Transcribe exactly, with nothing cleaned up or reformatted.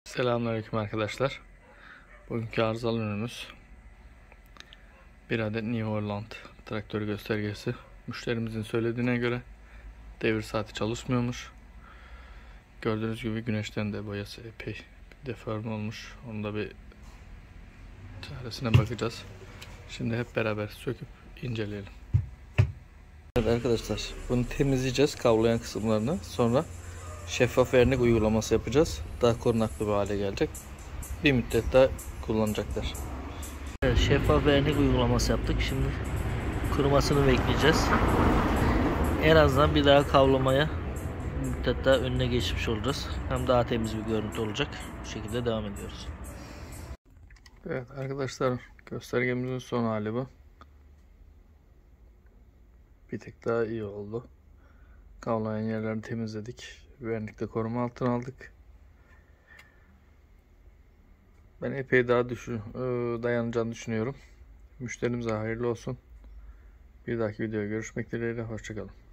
Selamünaleyküm arkadaşlar. Bugünkü arızalı ürünümüz bir adet New Holland traktör göstergesi. Müşterimizin söylediğine göre devir saati çalışmıyormuş. Gördüğünüz gibi güneşten de boyası epey deforme olmuş. Onu da bir çaresine bakacağız. Şimdi hep beraber söküp inceleyelim. Evet arkadaşlar, bunu temizleyeceğiz kavlayan kısımlarını. Sonra şeffaf vernik uygulaması yapacağız. Daha korunaklı bir hale gelecek. Bir müddet daha kullanacaklar. Evet, şeffaf vernik uygulaması yaptık. Şimdi kurumasını bekleyeceğiz. En azından bir daha kavlamaya bir müddet daha önüne geçmiş olacağız. Hem daha temiz bir görüntü olacak. Bu şekilde devam ediyoruz. Evet arkadaşlar, göstergemizin son hali bu. Bir tık daha iyi oldu. Kavlayan yerlerini temizledik. Vernikte koruma altına aldık. Ben epey daha düşün, dayanacağını düşünüyorum. Müşterimize hayırlı olsun. Bir dahaki videoya görüşmek dileğiyle. Hoşçakalın.